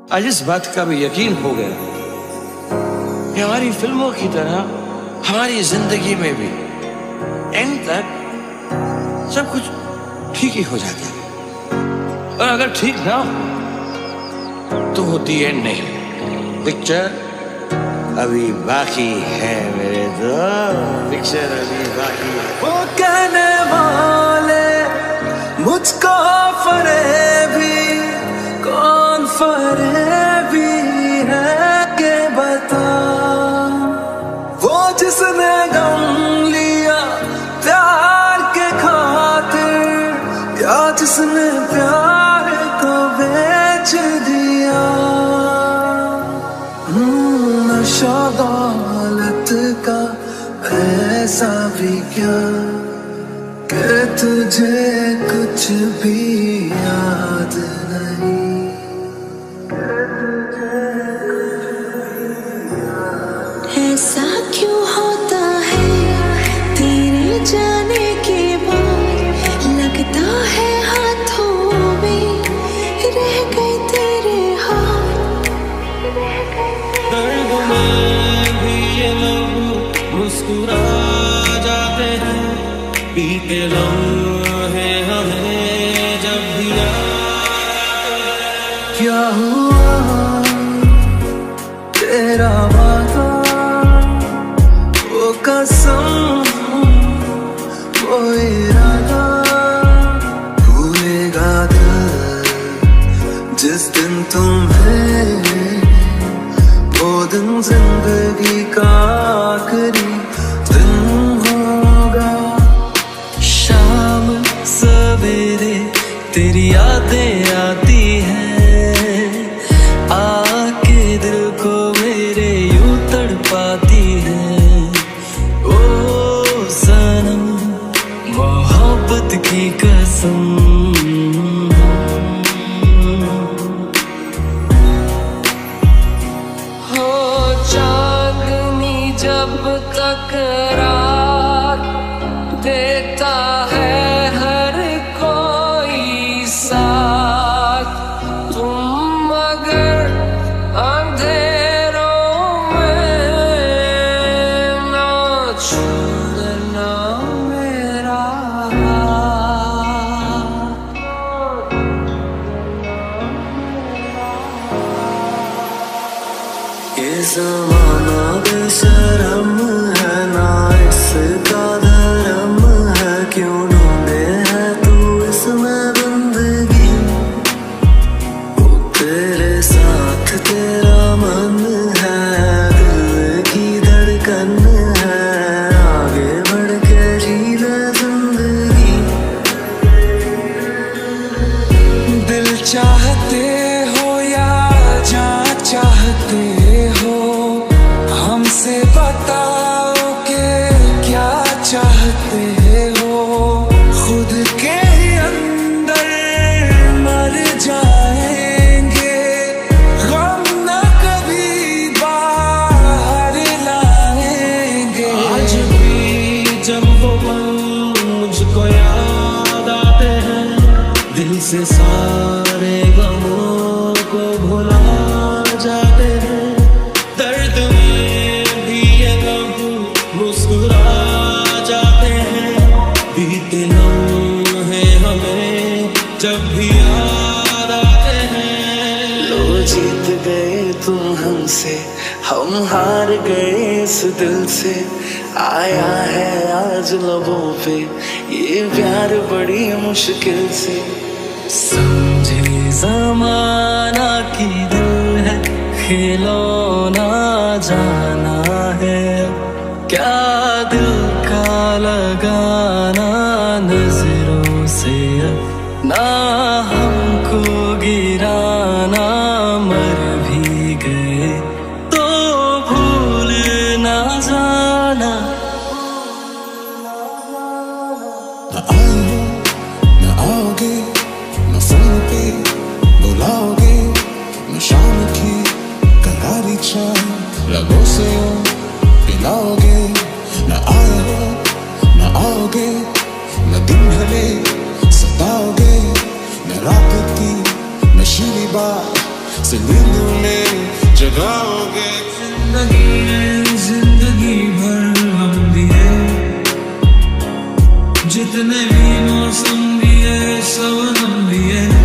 आज इस बात का भी यकीन हो गया कि हमारी फिल्मों की तरह हमारी जिंदगी में भी एंड तक सब कुछ ठीक ही हो जाता है, और अगर ठीक ना हो तो होती एंड नहीं। पिक्चर अभी बाकी है मेरे दोस्त, पिक्चर अभी बाकी है। वो कहने वाले मुझको फरेबी, कौन फरेबी है के बता। वो जिसने गम लिया प्यार के खातिर, या जिसने प्यार को बेच दिया। नशा दौलत का ऐसा भी क्या कि तुझे कुछ भी याद नहीं। ऐसा क्यों होता है तेरे जाने के बाद, लगता है हाथों में रह गए तेरे हाथ। दर्द में भी ये लोग मुस्कुरा जाते हैं, पीते लम्हे हमें जब भी क्या हुआ तेरा वादा, वो कसम वो इरादा। भूलेगा दिल जिस दिन तुम्हें, वो दिन जिंदगी का आखिरी दिन होगा। शाम सवेरे तेरी यादें आती हैं, आके दिल को मेरे यूं तड़पाती हैं। ओ सनम मोहब्बत की कसम, हो चांदनी जब तक रात देता है हर कोई साथ, तुम मगर अंधेरों में ना छूना मेरा ये ज़माना बेशरम है ना, इसका धर्म है। क्यों ढूंढे है तू इसमें बंदगी, वो तेरे साथ तेरा मन है, दिल की धड़कन है। आगे बढ़ के जी ले जिंदगी, दिल चाहते हो या जान चाहते हो, हमसे बताओ कि क्या चाहते हो। खुद के ही अंदर मर जाएंगे, गम न कभी बाहर लाएंगे। आज भी जब वो पल मुझको याद आते हैं, दिल से सारे गमों को भुला जाते हैं। दर्द में भी ये लोग मुस्कुरा जाते हैं, बीते लम्हे हमें जब भी याद आते हैं। लो जीत गए तुम हमसे, हम हार गए इस दिल से। आया है आज लबों पे ये प्यार बड़ी मुश्किल से। समझे ज़माना की दिल है खिलौना, जाना है क्या दिल का लगाना। नजरों से ना हमको गिराना, मर भी गए तो भूल ना जाना। ना आए हो ना आओगे, ना फोन पे बुलाओगे, ना शाम की करारी चाय लबों से पिलाओगे। ना आए हो ना आओगे, ना दिन ढले सताओगे, न रात की नशीली बात से नींद में जगाओगे। जिंदगी ने जिंदगी भर हम दिए, जितने भी मौसम दिए सब हम दिए।